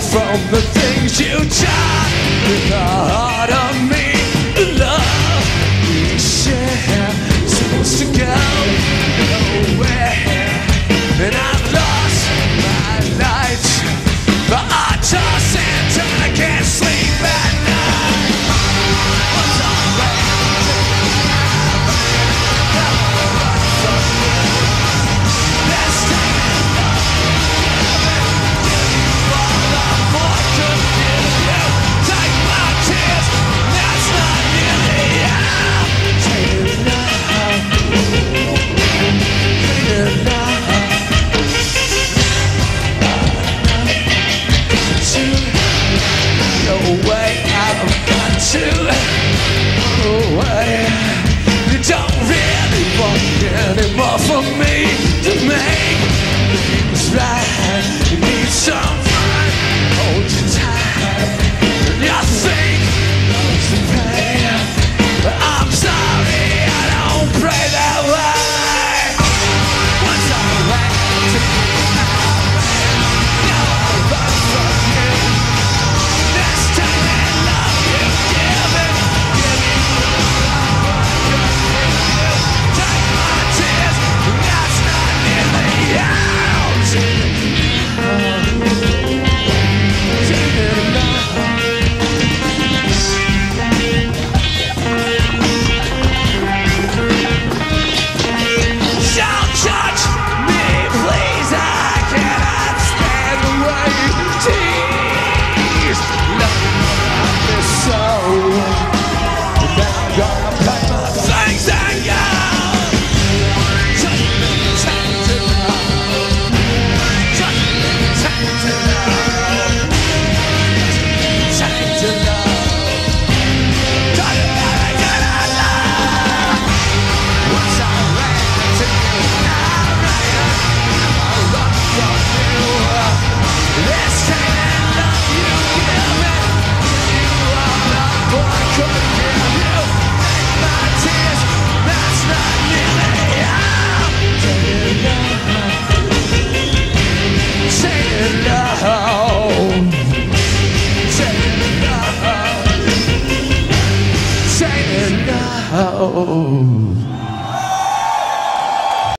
from the things you done with the heart of me. Love we share supposed to go nowhere, and I've lost my lights, but I toss and turn, I can't sleep at night. What's alright? Let's take it love. All I want to give you, take my tears, that's not nearly enough. Take it now, take it now. No way, I've got to go away. You don't really want anymore from me to make things right. You need someone hold you tight. You think love's the pain, but I'm sorry, I don't pray that way. Once I went to now I run from you. This time and love you give it, give you all I want to give you. Take my tears, that's not nearly out. Take it now. Don't touch me, please, I cannot stand the way you tease. Love me so, now I'm gonna pack my things and go. Take to love, take to love, take to love, take to love. Once I ran to you, now I'll run from you. This time and love you give it, you all I could give you. Take my tears, that's not nearly enough. Take it now, take it now, take it now, take it now.